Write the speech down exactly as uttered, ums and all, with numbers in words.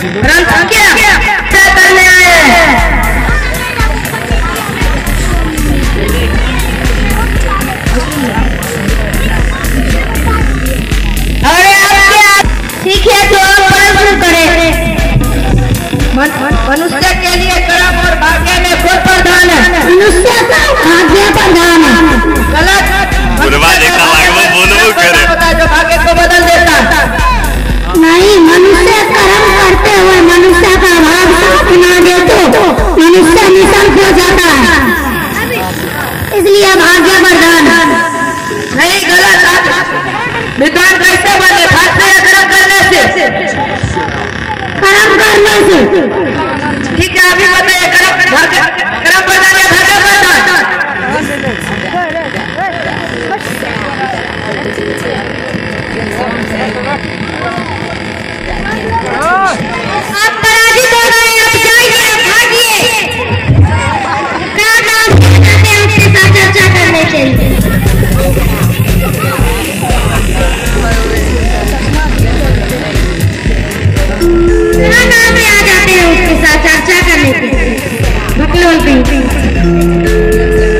करने आए हैं। अरे आप क्या सीखे तो प्रश्न करें। मनुष्य के लिए कर्म और भाग्य में कौन प्रधान है? मनुष्य का भाग्य प्रधान है। गलत। जो भाग्य को बदल देता है। नहीं, मनुष्य कर्म करते हुए मनुष्य का भाग साथ ना दे तो मनुष्य निशंक हो जाता है, इसलिए भाग्य प्रधान। नहीं, गलत। विद्वान कैसे बने? भाग्य या कर्म करने से? कर्म करने से। ठीक है, अभी बताइए कर्म कर्म प्रधान या भाग्य प्रधान? आप पराजित हो गए, आप जाइए, भागिए। क्या नाम कहते हैं उसके साथ चर्चा करने के लिए? क्या नाम में आ जाते हैं उसके साथ चर्चा करने के लिए? बकलोल पिंक।